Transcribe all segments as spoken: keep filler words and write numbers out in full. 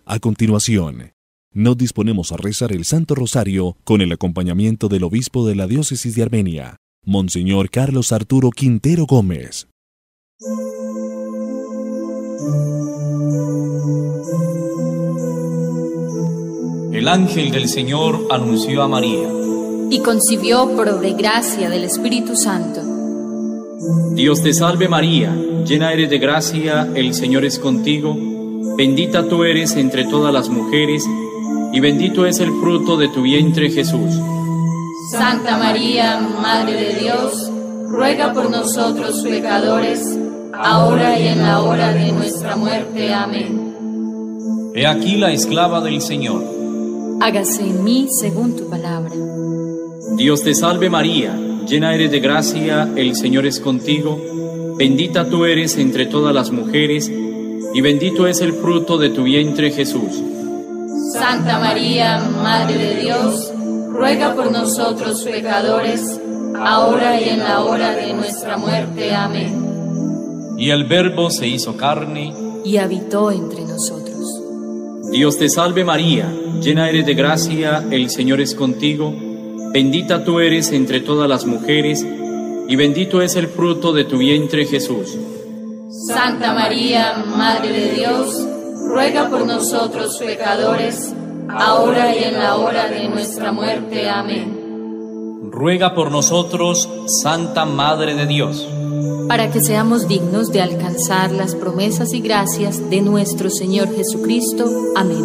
A continuación, nos disponemos a rezar el Santo Rosario con el acompañamiento del obispo de la Diócesis de Armenia, Monseñor Carlos Arturo Quintero Gómez. El ángel del Señor anunció a María, y concibió por obra y gracia del Espíritu Santo. Dios te salve María, llena eres de gracia, el Señor es contigo, bendita tú eres entre todas las mujeres, y bendito es el fruto de tu vientre Jesús. Santa María, Madre de Dios, ruega por nosotros pecadores, ahora y en la hora de nuestra muerte. Amén. He aquí la esclava del Señor. Hágase en mí según tu palabra. Dios te salve María, llena eres de gracia, el Señor es contigo, bendita tú eres entre todas las mujeres, y bendito es el fruto de tu vientre Jesús. Santa María, Madre de Dios, ruega por nosotros pecadores, ahora y en la hora de nuestra muerte. Amén. Y el Verbo se hizo carne, y habitó entre nosotros. Dios te salve María, llena eres de gracia, el Señor es contigo, bendita tú eres entre todas las mujeres, y bendito es el fruto de tu vientre Jesús. Santa María, Madre de Dios, ruega por nosotros pecadores, ahora y en la hora de nuestra muerte. Amén. Ruega por nosotros, Santa Madre de Dios, para que seamos dignos de alcanzar las promesas y gracias de nuestro Señor Jesucristo. Amén.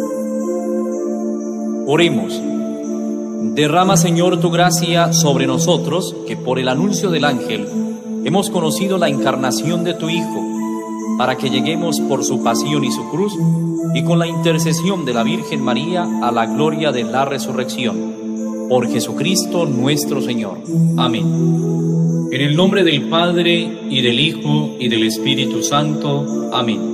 Oremos. Derrama, Señor, tu gracia sobre nosotros, que por el anuncio del ángel hemos conocido la encarnación de tu Hijo, para que lleguemos por su pasión y su cruz, y con la intercesión de la Virgen María a la gloria de la resurrección. Por Jesucristo nuestro Señor. Amén. En el nombre del Padre, y del Hijo, y del Espíritu Santo. Amén.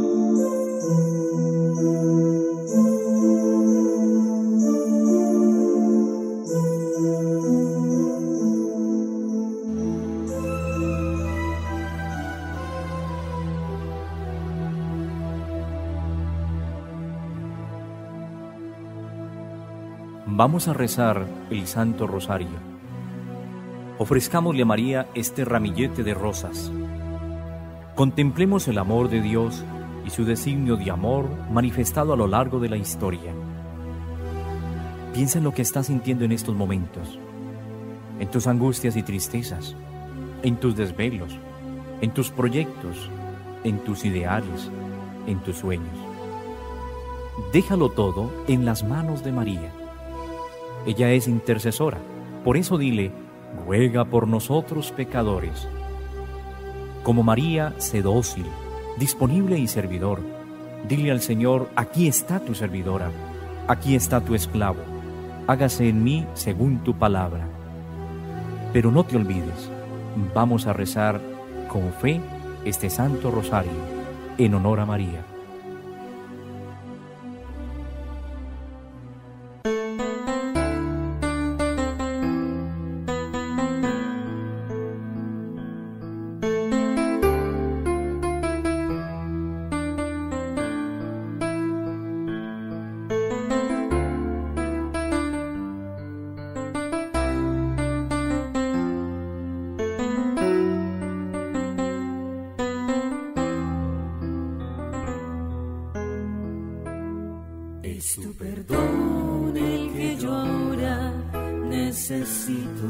Vamos a rezar el Santo Rosario. Ofrezcámosle a María este ramillete de rosas. Contemplemos el amor de Dios y su designio de amor manifestado a lo largo de la historia. Piensa en lo que estás sintiendo en estos momentos, en tus angustias y tristezas, en tus desvelos, en tus proyectos, en tus ideales, en tus sueños. Déjalo todo en las manos de María. Ella es intercesora, por eso dile, ruega por nosotros pecadores. Como María, sé dócil, disponible y servidor. Dile al Señor, aquí está tu servidora, aquí está tu esclavo, hágase en mí según tu palabra. Pero no te olvides, vamos a rezar con fe este Santo Rosario, en honor a María. Es tu perdón el que yo ahora necesito,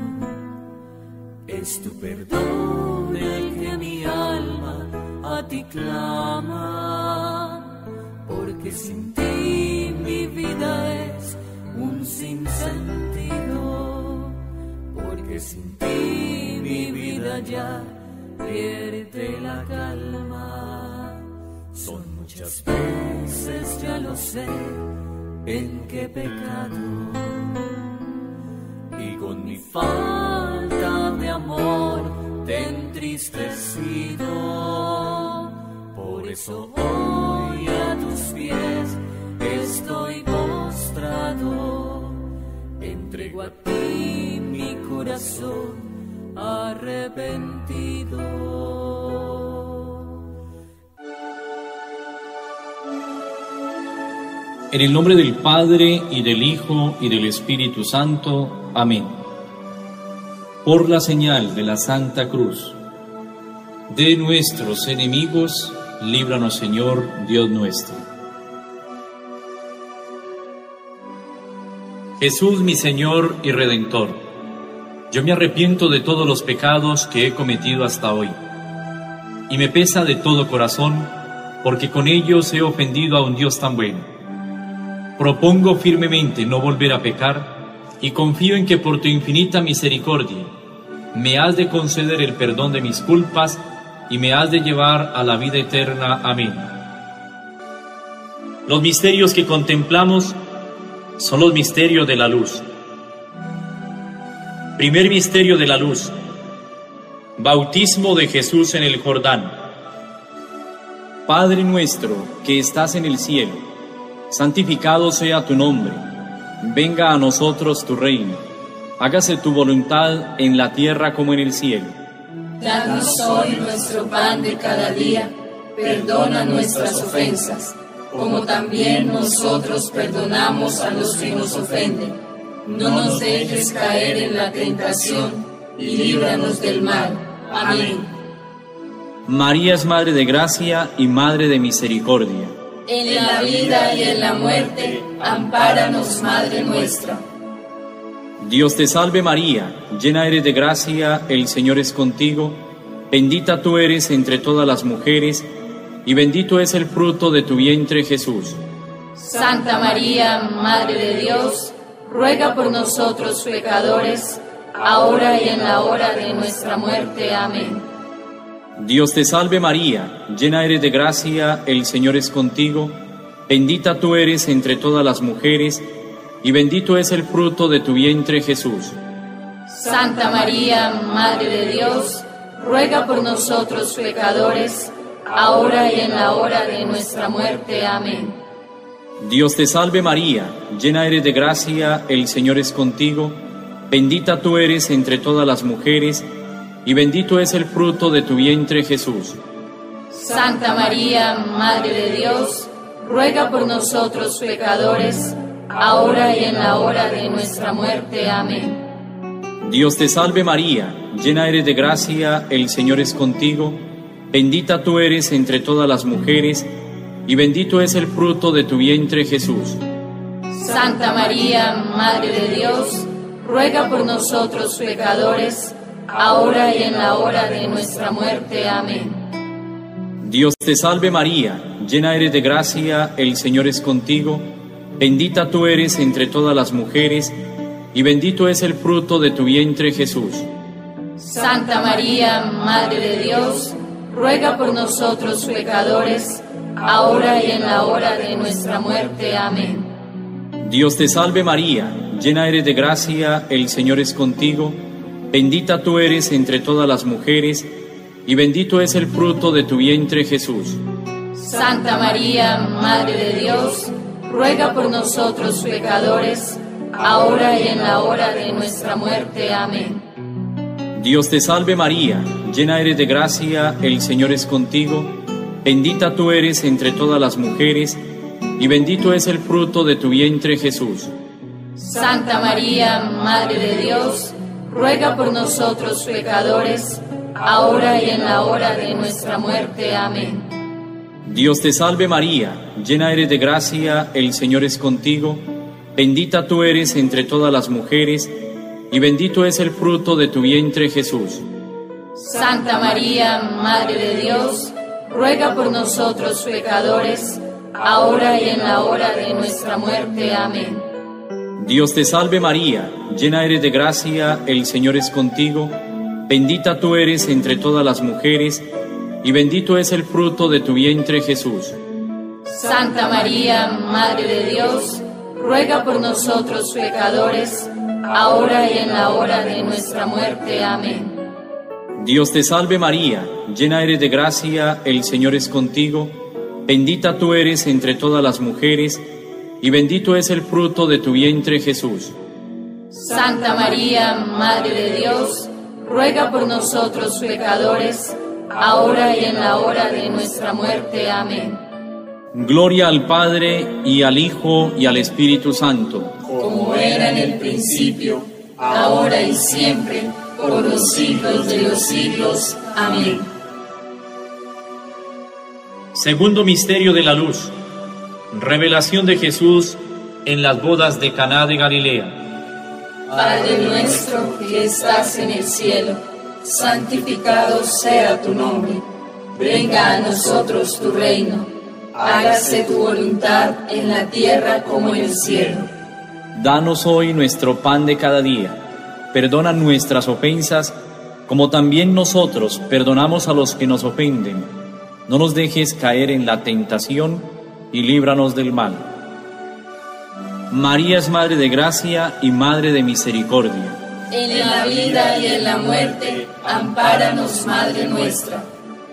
es tu perdón el que mi alma a ti clama, porque sin ti mi vida es un sinsentido, porque sin ti mi vida ya pierde la calma. Son muchas veces, ya lo sé, en que he pecado, y con mi falta de amor te he entristecido. Por eso hoy a tus pies estoy postrado, entrego a ti mi corazón arrepentido. En el nombre del Padre, y del Hijo, y del Espíritu Santo. Amén. Por la señal de la Santa Cruz, de nuestros enemigos, líbranos, Señor, Dios nuestro. Jesús, mi Señor y Redentor, yo me arrepiento de todos los pecados que he cometido hasta hoy, y me pesa de todo corazón, porque con ellos he ofendido a un Dios tan bueno. Propongo firmemente no volver a pecar, y confío en que por tu infinita misericordia me has de conceder el perdón de mis culpas y me has de llevar a la vida eterna. Amén. Los misterios que contemplamos son los misterios de la luz. Primer misterio de la luz: bautismo de Jesús en el Jordán. Padre nuestro que estás en el cielo, santificado sea tu nombre. Venga a nosotros tu reino. Hágase tu voluntad en la tierra como en el cielo. Danos hoy nuestro pan de cada día. Perdona nuestras ofensas, como también nosotros perdonamos a los que nos ofenden. No nos dejes caer en la tentación, y líbranos del mal. Amén. María es Madre de Gracia y Madre de Misericordia. En la vida y en la muerte, ampáranos, Madre nuestra. Dios te salve María, llena eres de gracia, el Señor es contigo. Bendita tú eres entre todas las mujeres, y bendito es el fruto de tu vientre, Jesús. Santa María, Madre de Dios, ruega por nosotros pecadores, ahora y en la hora de nuestra muerte. Amén. Dios te salve María, llena eres de gracia, el Señor es contigo. Bendita tú eres entre todas las mujeres, y bendito es el fruto de tu vientre, Jesús. Santa María, Madre de Dios, ruega por nosotros pecadores, ahora y en la hora de nuestra muerte. Amén. Dios te salve María, llena eres de gracia, el Señor es contigo. Bendita tú eres entre todas las mujeres, y bendito es el fruto de tu vientre, Jesús. Santa María, Madre de Dios, ruega por nosotros pecadores, ahora y en la hora de nuestra muerte. Amén. Dios te salve María, llena eres de gracia, el Señor es contigo. Bendita tú eres entre todas las mujeres, y bendito es el fruto de tu vientre, Jesús. Santa María, Madre de Dios, ruega por nosotros pecadores, ahora y en la hora de nuestra muerte. Amén. Dios te salve María, llena eres de gracia, el Señor es contigo. Bendita tú eres entre todas las mujeres, y bendito es el fruto de tu vientre, Jesús. Santa María, Madre de Dios, ruega por nosotros pecadores, ahora y en la hora de nuestra muerte. Amén. Dios te salve María, llena eres de gracia, el Señor es contigo. Bendita tú eres entre todas las mujeres, y bendito es el fruto de tu vientre, Jesús. Santa María, Madre de Dios, ruega por nosotros pecadores, ahora y en la hora de nuestra muerte. Amén. Dios te salve María, llena eres de gracia, el Señor es contigo. Bendita tú eres entre todas las mujeres, y bendito es el fruto de tu vientre, Jesús. Santa María, Madre de Dios, ruega por nosotros pecadores, ahora y en la hora de nuestra muerte. Amén. Dios te salve María, llena eres de gracia, el Señor es contigo. Bendita tú eres entre todas las mujeres, y bendito es el fruto de tu vientre, Jesús. Santa María, Madre de Dios, ruega por nosotros pecadores, ahora y en la hora de nuestra muerte. Amén. Dios te salve María, llena eres de gracia, el Señor es contigo. Bendita tú eres entre todas las mujeres, y bendito es el fruto de tu vientre, Jesús. Santa María, Madre de Dios, ruega por nosotros pecadores, ahora y en la hora de nuestra muerte. Amén. Dios te salve María, llena eres de gracia, el Señor es contigo. Bendita tú eres entre todas las mujeres, y bendito es el fruto de tu vientre, Jesús. Santa María, Madre de Dios, ruega por nosotros pecadores, ahora y en la hora de nuestra muerte. Amén. Gloria al Padre, y al Hijo, y al Espíritu Santo. Como era en el principio, ahora y siempre, por los siglos de los siglos. Amén. Segundo misterio de la luz. Revelación de Jesús en las bodas de Caná de Galilea. Padre nuestro que estás en el cielo, santificado sea tu nombre. Venga a nosotros tu reino. Hágase tu voluntad en la tierra como en el cielo. Danos hoy nuestro pan de cada día. Perdona nuestras ofensas, como también nosotros perdonamos a los que nos ofenden. No nos dejes caer en la tentación y líbranos del mal. María es Madre de Gracia y Madre de Misericordia. En la vida y en la muerte, ampáranos, Madre nuestra.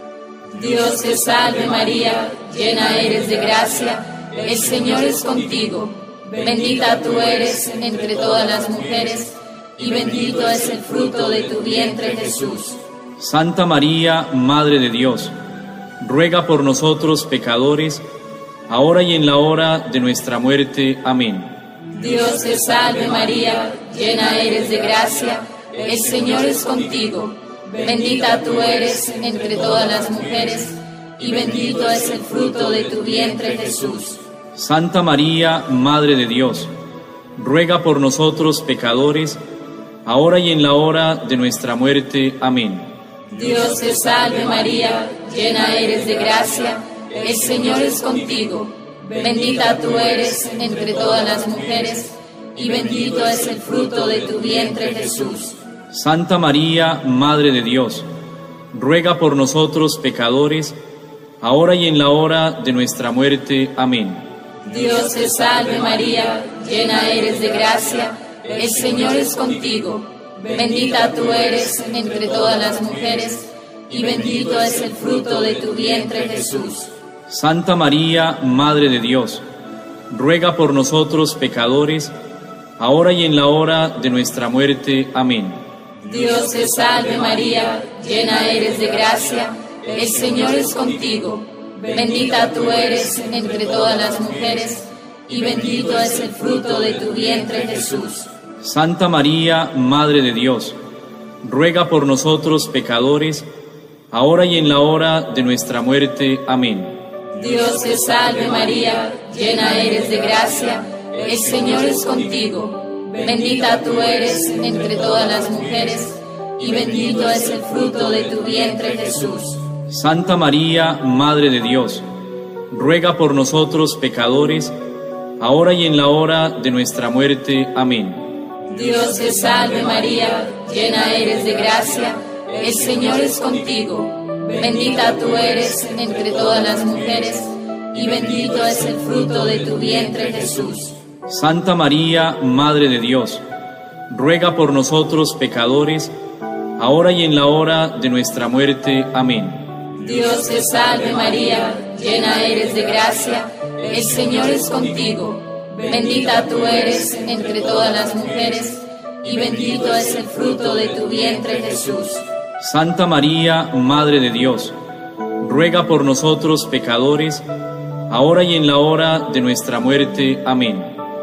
Dios te salve María, llena eres de gracia, el Señor es contigo. Bendita tú eres entre todas las mujeres, y bendito es el fruto de tu vientre Jesús. Santa María, Madre de Dios, ruega por nosotros pecadores, ahora y en la hora de nuestra muerte. Amén. Dios te salve María, llena eres de gracia, el Señor es contigo. Bendita tú eres entre todas las mujeres, y bendito es el fruto de tu vientre Jesús. Santa María, Madre de Dios, ruega por nosotros pecadores, ahora y en la hora de nuestra muerte. Amén. Dios te salve María, llena eres de gracia, el Señor es contigo. Bendita tú eres entre todas las mujeres, y bendito es el fruto de tu vientre Jesús. Santa María, Madre de Dios, ruega por nosotros pecadores, ahora y en la hora de nuestra muerte. Amén. Dios te salve María, llena eres de gracia, el Señor es contigo. Bendita tú eres entre todas las mujeres, y bendito es el fruto de tu vientre Jesús. Santa María, Madre de Dios, ruega por nosotros pecadores, ahora y en la hora de nuestra muerte. Amén. Dios te salve María, llena eres de gracia, el Señor es contigo. Bendita tú eres entre todas las mujeres, y bendito es el fruto de tu vientre Jesús. Santa María, Madre de Dios, ruega por nosotros pecadores, ahora y en la hora de nuestra muerte. Amén. Dios te salve María, llena eres de gracia, el Señor es contigo. Bendita tú eres entre todas las mujeres, y bendito es el fruto de tu vientre Jesús. Santa María, Madre de Dios, ruega por nosotros pecadores, ahora y en la hora de nuestra muerte. Amén. Dios te salve María, llena eres de gracia, el Señor es contigo. Bendita tú eres entre todas las mujeres, y bendito es el fruto de tu vientre Jesús. Santa María, Madre de Dios, ruega por nosotros pecadores, ahora y en la hora de nuestra muerte. Amén. Dios te salve María, llena eres de gracia, el Señor es contigo. Bendita tú eres entre todas las mujeres, y bendito es el fruto de tu vientre Jesús. Santa María, Madre de Dios, ruega por nosotros pecadores, ahora y en la hora de nuestra muerte. Amén.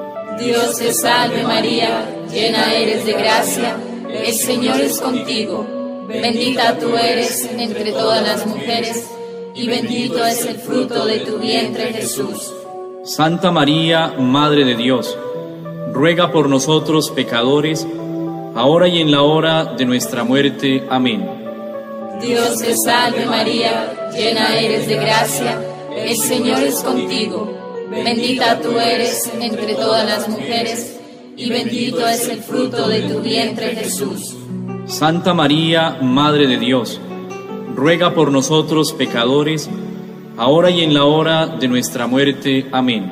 Dios te salve María, llena eres de gracia, el Señor es contigo. Bendita tú eres entre todas las mujeres, y bendito es el fruto de tu vientre Jesús. Santa María, Madre de Dios, ruega por nosotros pecadores, ahora y en la hora de nuestra muerte. Amén. Dios te salve María, llena eres de gracia, el Señor es contigo. Bendita tú eres entre todas las mujeres, y bendito es el fruto de tu vientre Jesús. Santa María, Madre de Dios, ruega por nosotros pecadores, ahora y en la hora de nuestra muerte. Amén.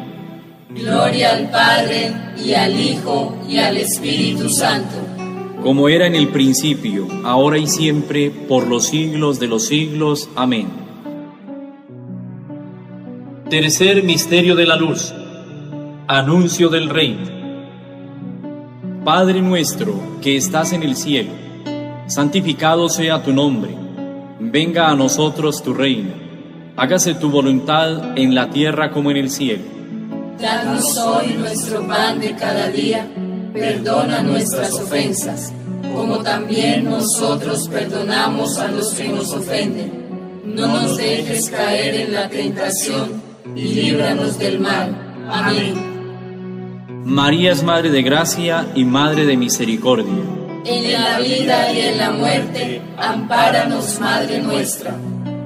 Gloria al Padre, y al Hijo, y al Espíritu Santo. Como era en el principio, ahora y siempre, por los siglos de los siglos. Amén. Tercer misterio de la luz. Anuncio del Reino. Padre nuestro que estás en el cielo, santificado sea tu nombre. Venga a nosotros tu reino. hágase tu voluntad en la tierra como en el cielo. Danos hoy nuestro pan de cada día, perdona nuestras ofensas, como también nosotros perdonamos a los que nos ofenden. No nos dejes caer en la tentación, y líbranos del mal. Amén. María es Madre de Gracia y Madre de Misericordia. En la vida y en la muerte, ampáranos, Madre nuestra.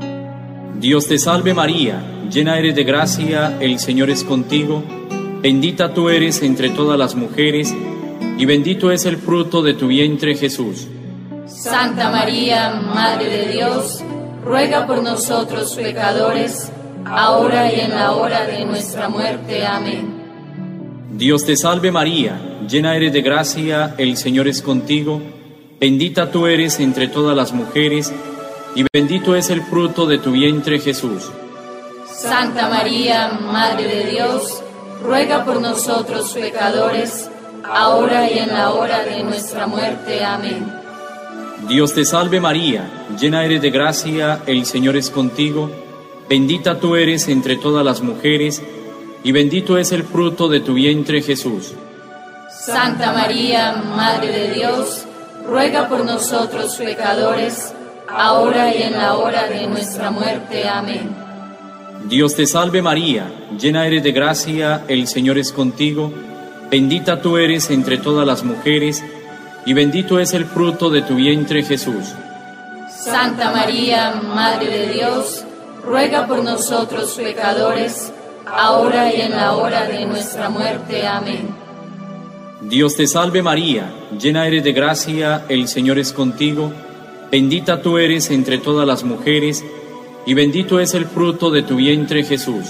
Dios te salve María, llena eres de gracia, el Señor es contigo. Bendita tú eres entre todas las mujeres, y bendito es el fruto de tu vientre, Jesús. Santa María, Madre de Dios, ruega por nosotros pecadores, ahora y en la hora de nuestra muerte. Amén. Dios te salve María, llena eres de gracia, el Señor es contigo. Bendita tú eres entre todas las mujeres, y bendito es el fruto de tu vientre, Jesús. Santa María, Madre de Dios, ruega por nosotros pecadores, ahora y en la hora de nuestra muerte. Amén. Dios te salve María, llena eres de gracia, el Señor es contigo. Bendita tú eres entre todas las mujeres, y bendito es el fruto de tu vientre, Jesús. Santa María, Madre de Dios, ruega por nosotros pecadores, ahora y en la hora de nuestra muerte. Amén. Dios te salve María, llena eres de gracia, el Señor es contigo. Bendita tú eres entre todas las mujeres, y bendito es el fruto de tu vientre, Jesús. Santa María, Madre de Dios, ruega por nosotros pecadores, ahora y en la hora de nuestra muerte. Amén. Dios te salve María, llena eres de gracia, el Señor es contigo. Bendita tú eres entre todas las mujeres, y bendito es el fruto de tu vientre, Jesús.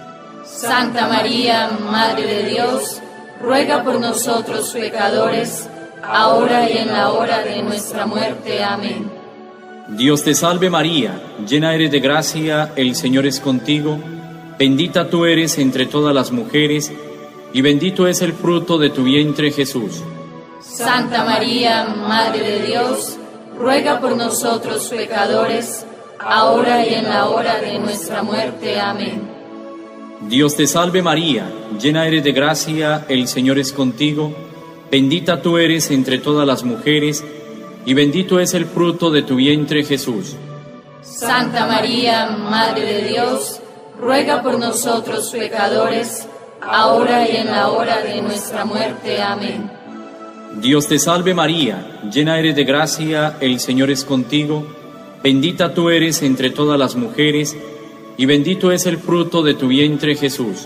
Santa María, Madre de Dios, ruega por nosotros pecadores, ahora y en la hora de nuestra muerte. Amén. Dios te salve María, llena eres de gracia, el Señor es contigo. Bendita tú eres entre todas las mujeres, y bendito es el fruto de tu vientre, Jesús. Santa María, Madre de Dios, ruega por nosotros pecadores, ahora y en la hora de nuestra muerte. Amén. Dios te salve María, llena eres de gracia, el Señor es contigo. Bendita tú eres entre todas las mujeres, y bendito es el fruto de tu vientre, Jesús. Santa María, Madre de Dios, ruega por nosotros pecadores, ahora y en la hora de nuestra muerte. Amén. Dios te salve María, llena eres de gracia, el Señor es contigo. Bendita tú eres entre todas las mujeres, y bendito es el fruto de tu vientre, Jesús.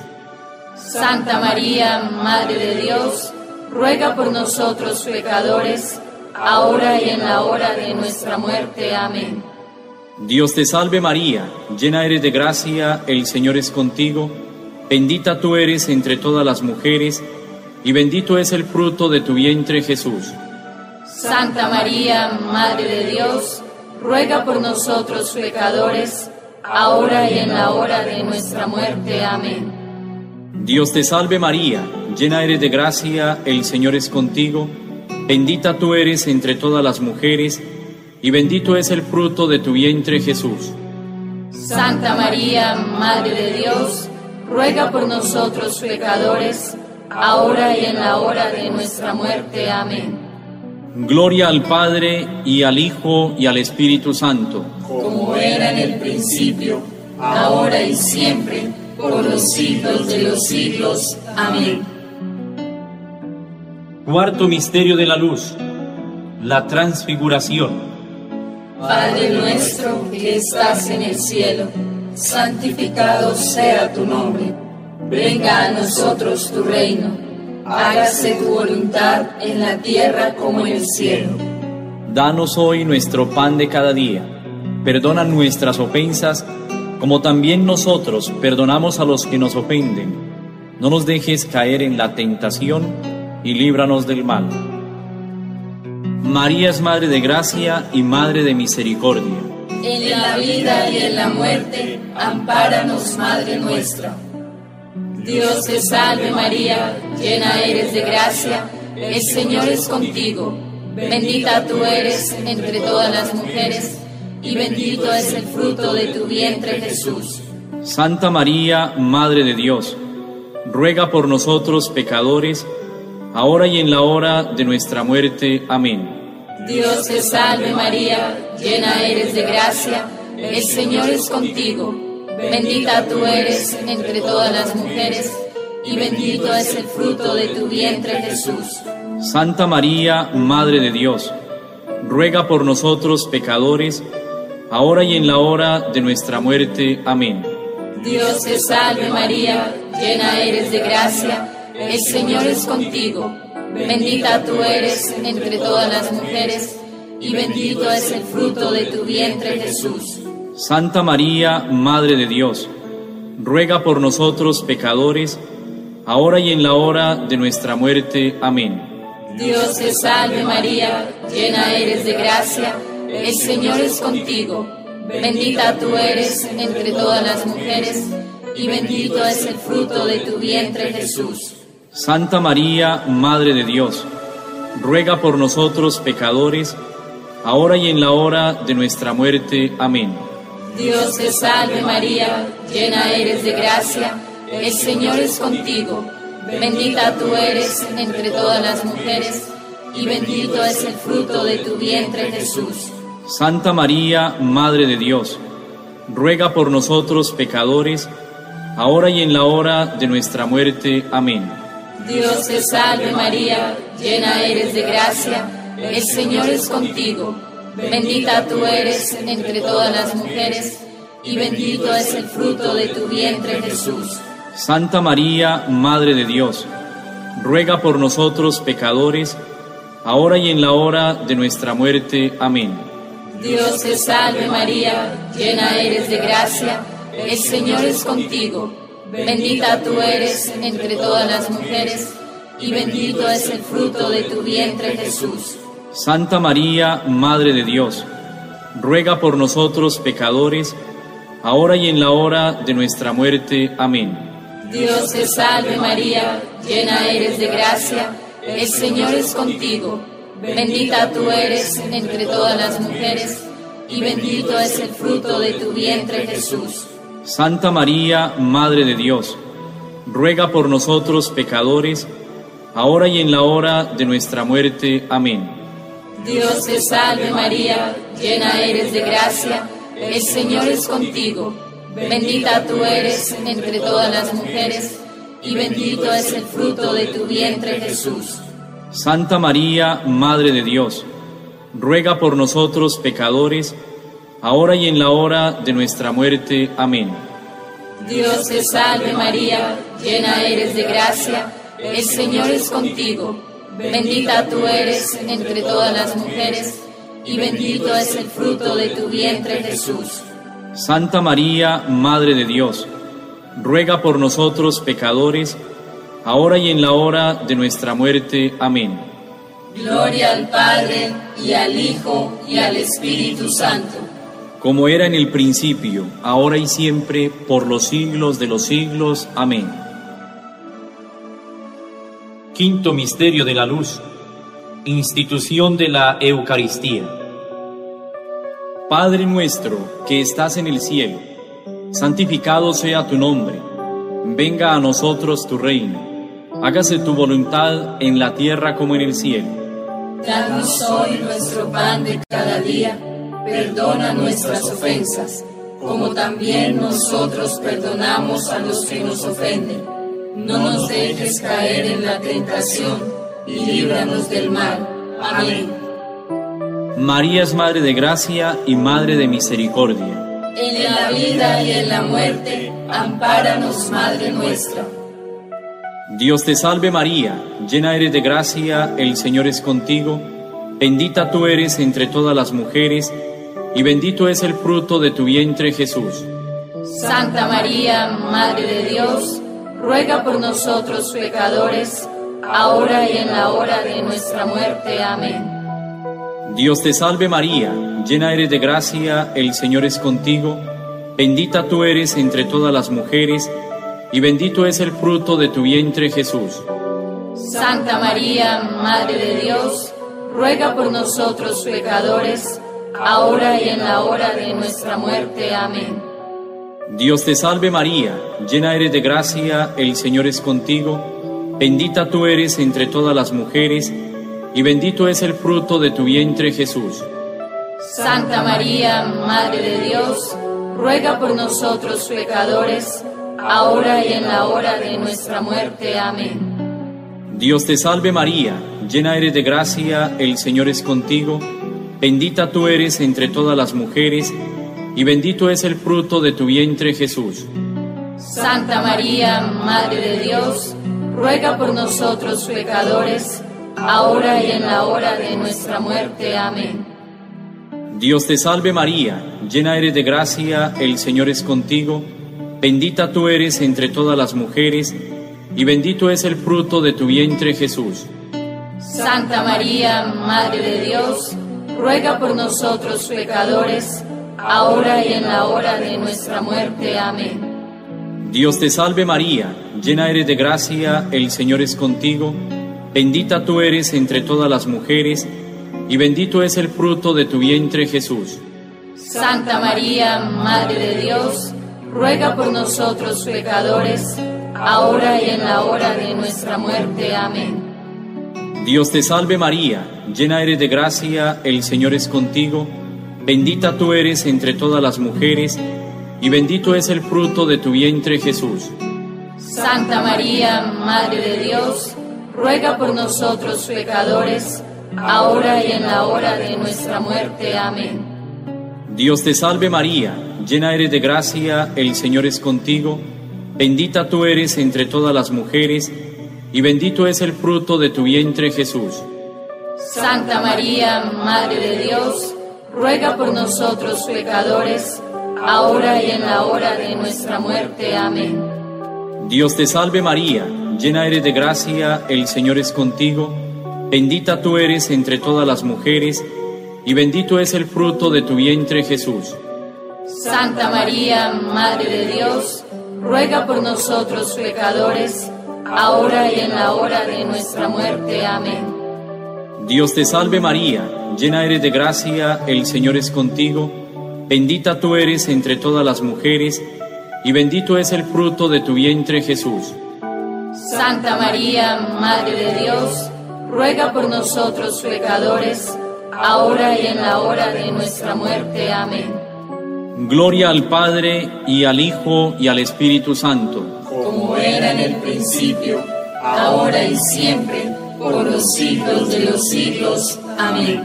Santa María, Madre de Dios, ruega por nosotros pecadores, ahora y en la hora de nuestra muerte. Amén. Dios te salve María, llena eres de gracia, el Señor es contigo. Bendita tú eres entre todas las mujeres, y bendito es el fruto de tu vientre, Jesús. Santa María, Madre de Dios, ruega por nosotros pecadores, ahora y en la hora de nuestra muerte. Amén. Dios te salve María, llena eres de gracia, el Señor es contigo. Bendita tú eres entre todas las mujeres, y bendito es el fruto de tu vientre, Jesús. Santa María, Madre de Dios, ruega por nosotros pecadores, ahora y en la hora de nuestra muerte. Amén. Gloria al Padre, y al Hijo, y al Espíritu Santo. Como era en el principio, ahora y siempre, por los siglos de los siglos. Amén. Cuarto misterio de la luz, la transfiguración. Padre nuestro que estás en el cielo, santificado sea tu nombre. Venga a nosotros tu reino. Hágase tu voluntad en la tierra como en el cielo. Danos hoy nuestro pan de cada día. Perdona nuestras ofensas, como también nosotros perdonamos a los que nos ofenden. No nos dejes caer en la tentación, y líbranos del mal. María es Madre de Gracia y Madre de Misericordia. En la vida y en la muerte, ampáranos, Madre nuestra. Dios te salve María, llena eres de gracia, el Señor es contigo. Bendita tú eres entre todas las mujeres, y bendito es el fruto de tu vientre, Jesús. Santa María, Madre de Dios, ruega por nosotros pecadores, ahora y en la hora de nuestra muerte. Amén. Dios te salve María, llena eres de gracia, el Señor es contigo. Bendita tú eres entre todas las mujeres, y bendito es el fruto de tu vientre, Jesús. Santa María, Madre de Dios, ruega por nosotros pecadores, ahora y en la hora de nuestra muerte. Amén. Dios te salve María, llena eres de gracia, el Señor es contigo. Bendita tú eres entre todas las mujeres, y bendito es el fruto de tu vientre, Jesús. Santa María, Madre de Dios, ruega por nosotros pecadores, ahora y en la hora de nuestra muerte. Amén. Dios te salve María, llena eres de gracia, el Señor es contigo. Bendita tú eres entre todas las mujeres, y bendito es el fruto de tu vientre, Jesús. Santa María, Madre de Dios, ruega por nosotros pecadores, ahora y en la hora de nuestra muerte. Amén. Dios te salve María, llena eres de gracia, el Señor es contigo. Bendita tú eres entre todas las mujeres, y bendito es el fruto de tu vientre, Jesús. Santa María, Madre de Dios, ruega por nosotros pecadores, ahora y en la hora de nuestra muerte. Amén. Dios te salve María, llena eres de gracia, el Señor es contigo. Bendita tú eres entre todas las mujeres, y bendito es el fruto de tu vientre, Jesús. Santa María, Madre de Dios, ruega por nosotros pecadores, ahora y en la hora de nuestra muerte. Amén. Dios te salve María, llena eres de gracia, el Señor es contigo. Bendita tú eres entre todas las mujeres, y bendito es el fruto de tu vientre, Jesús. Santa María, Madre de Dios, ruega por nosotros pecadores, ahora y en la hora de nuestra muerte. Amén. Dios te salve María, llena eres de gracia, el Señor es contigo. Bendita tú eres entre todas las mujeres, y bendito es el fruto de tu vientre, Jesús. Santa María, Madre de Dios, ruega por nosotros pecadores, ahora y en la hora de nuestra muerte. Amén. Dios te salve María, llena eres de gracia, el Señor es contigo. Bendita tú eres entre todas las mujeres, y bendito es el fruto de tu vientre, Jesús. Santa María, Madre de Dios, ruega por nosotros pecadores, ahora y en la hora de nuestra muerte. Amén. Dios te salve María, llena eres de gracia, el Señor es contigo. Bendita tú eres entre todas las mujeres, y bendito es el fruto de tu vientre, Jesús. Santa María, Madre de Dios, ruega por nosotros pecadores, ahora y en la hora de nuestra muerte. Amén. Gloria al Padre, y al Hijo, y al Espíritu Santo. Como era en el principio, ahora y siempre, por los siglos de los siglos. Amén. Quinto misterio de la luz, institución de la Eucaristía. Padre nuestro que estás en el cielo, santificado sea tu nombre. Venga a nosotros tu reino. Hágase tu voluntad en la tierra como en el cielo. Danos hoy nuestro pan de cada día. Perdona nuestras ofensas, como también nosotros perdonamos a los que nos ofenden. No nos dejes caer en la tentación, y líbranos del mal. Amén. María es Madre de Gracia y Madre de Misericordia. En la vida y en la muerte, ampáranos, Madre nuestra. Dios te salve María, llena eres de gracia, el Señor es contigo. Bendita tú eres entre todas las mujeres, y bendito es el fruto de tu vientre, Jesús. Santa María, Madre de Dios, ruega por nosotros pecadores, ahora y en la hora de nuestra muerte. Amén. Dios te salve María, llena eres de gracia, el Señor es contigo. Bendita tú eres entre todas las mujeres, y bendito es el fruto de tu vientre, Jesús. Santa María, Madre de Dios, ruega por nosotros pecadores, ahora y en la hora de nuestra muerte. Amén. Dios te salve María, llena eres de gracia, el Señor es contigo, bendita tú eres entre todas las mujeres, y bendito es el fruto de tu vientre Jesús. Santa María, Madre de Dios, ruega por nosotros pecadores, ahora y en la hora de nuestra muerte. Amén. Dios te salve María, llena eres de gracia, el Señor es contigo, bendita tú eres entre todas las mujeres, y bendito es el fruto de tu vientre Jesús. Santa María, Madre de Dios, ruega por nosotros pecadores, ahora y en la hora de nuestra muerte. Amén. Dios te salve María, llena eres de gracia, el Señor es contigo, bendita tú eres entre todas las mujeres, y bendito es el fruto de tu vientre Jesús. Santa María, Madre de Dios, ruega por nosotros pecadores, ahora y en la hora de nuestra muerte. Amén. Dios te salve María, llena eres de gracia, el Señor es contigo, bendita tú eres entre todas las mujeres, y bendito es el fruto de tu vientre Jesús. Santa María, Madre de Dios, ruega por nosotros pecadores, ahora y en la hora de nuestra muerte. Amén. Dios te salve María, llena eres de gracia, el Señor es contigo, bendita tú eres entre todas las mujeres, y bendito es el fruto de tu vientre Jesús. Santa María, Madre de Dios, ruega por nosotros pecadores, ahora y en la hora de nuestra muerte. Amén. Dios te salve María, llena eres de gracia, el Señor es contigo, bendita tú eres entre todas las mujeres, y bendito es el fruto de tu vientre Jesús. Santa María, Madre de Dios, ruega por nosotros pecadores, ahora y en la hora de nuestra muerte. Amén. Dios te salve María, llena eres de gracia, el Señor es contigo, bendita tú eres entre todas las mujeres, y bendito es el fruto de tu vientre Jesús. Santa María, Madre de Dios, ruega por nosotros pecadores, ahora y en la hora de nuestra muerte. Amén. Dios te salve María, llena eres de gracia, el Señor es contigo, bendita tú eres entre todas las mujeres, y bendito es el fruto de tu vientre Jesús. Santa María, Madre de Dios, ruega por nosotros pecadores, ahora y en la hora de nuestra muerte. Amén. Gloria al Padre, y al Hijo, y al Espíritu Santo. Como era en el principio, ahora y siempre, por los siglos de los siglos. Amén.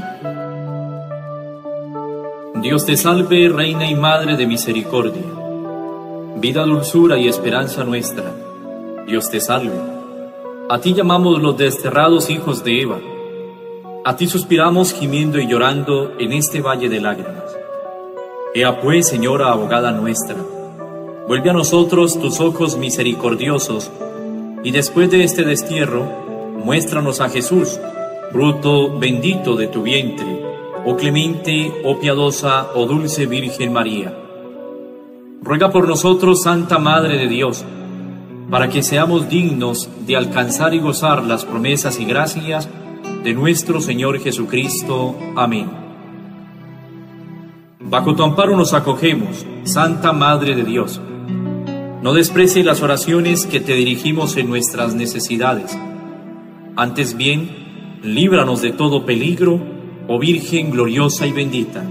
Dios te salve, Reina y Madre de misericordia, vida, dulzura y esperanza nuestra. Dios te salve. A ti llamamos los desterrados hijos de Eva. A ti suspiramos gimiendo y llorando en este valle de lágrimas. Ea pues, Señora abogada nuestra, vuelve a nosotros tus ojos misericordiosos, y después de este destierro, muéstranos a Jesús, fruto bendito de tu vientre, oh clemente, oh piadosa, oh dulce Virgen María. Ruega por nosotros, Santa Madre de Dios, para que seamos dignos de alcanzar y gozar las promesas y gracias de nuestro Señor Jesucristo. Amén. Bajo tu amparo nos acogemos, Santa Madre de Dios. No desprecie las oraciones que te dirigimos en nuestras necesidades. Antes bien, líbranos de todo peligro, oh Virgen gloriosa y bendita.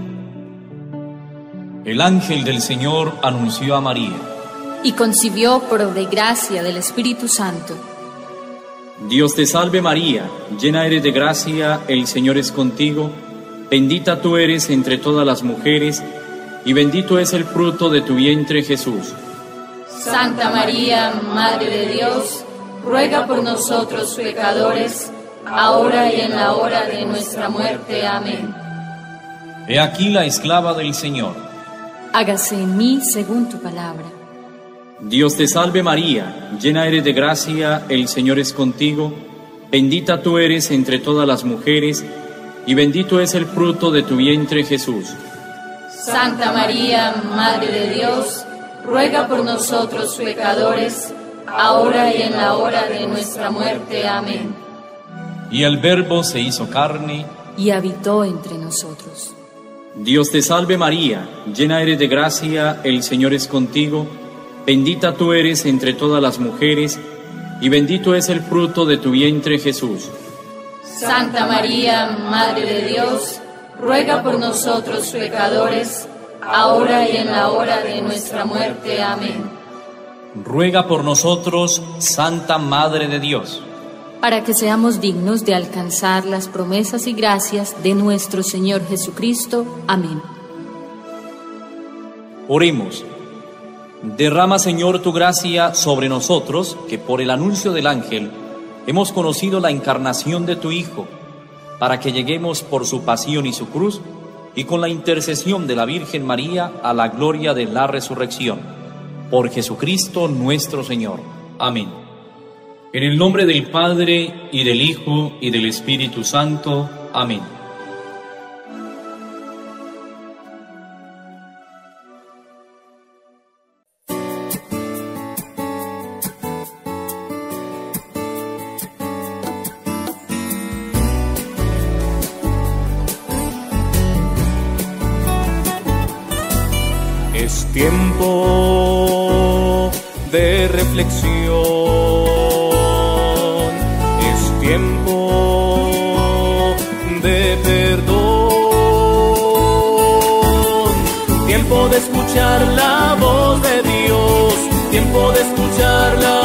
El ángel del Señor anunció a María, y concibió por obra y gracia del Espíritu Santo. Dios te salve María, llena eres de gracia, el Señor es contigo, bendita tú eres entre todas las mujeres, y bendito es el fruto de tu vientre Jesús. Santa María, Madre de Dios, ruega por nosotros pecadores, ahora y en la hora de nuestra muerte. Amén. He aquí la esclava del Señor. Hágase en mí según tu palabra. Dios te salve María, llena eres de gracia, el Señor es contigo, bendita tú eres entre todas las mujeres, y bendito es el fruto de tu vientre Jesús. Santa María, Madre de Dios, ruega por nosotros pecadores, ahora y en la hora de nuestra muerte. Amén. Y el Verbo se hizo carne, y habitó entre nosotros. Dios te salve María, llena eres de gracia, el Señor es contigo, bendita tú eres entre todas las mujeres, y bendito es el fruto de tu vientre Jesús. Santa María, Madre de Dios, ruega por nosotros pecadores, ahora y en la hora de nuestra muerte. Amén. Ruega por nosotros, Santa Madre de Dios, para que seamos dignos de alcanzar las promesas y gracias de nuestro Señor Jesucristo. Amén. Oremos. Derrama, Señor, tu gracia sobre nosotros, que por el anuncio del ángel hemos conocido la encarnación de tu Hijo, para que lleguemos por su pasión y su cruz, y con la intercesión de la Virgen María a la gloria de la resurrección. Por Jesucristo nuestro Señor. Amén. En el nombre del Padre, y del Hijo, y del Espíritu Santo. Amén. Es tiempo de reflexión, es tiempo de perdón, tiempo de escuchar la voz de Dios, tiempo de escuchar la